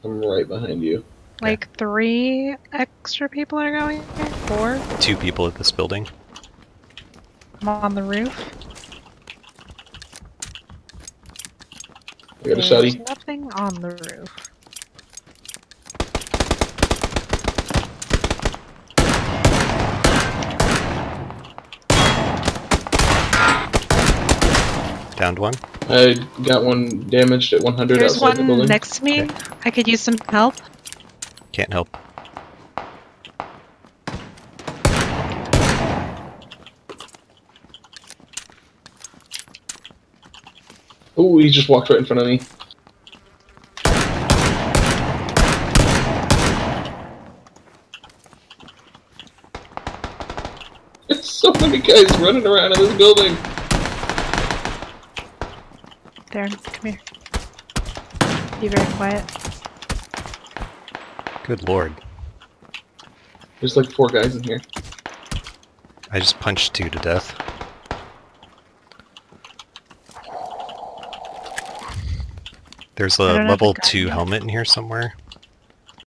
I'm right behind you. Like 3 extra people are going here? 4? 2 people at this building. I'm on the roof. I got a There's shotty. nothing on the roof. Downed one. I got one damaged at 100 There's outside the one building. next to me. Okay. I could use some help. Can't help. Ooh, he just walked right in front of me. There's so many guys running around in this building. Darren, come here. Be very quiet. Good lord. There's like 4 guys in here. I just punched 2 to death. There's I a don't have level a gun 2 yet. helmet in here somewhere.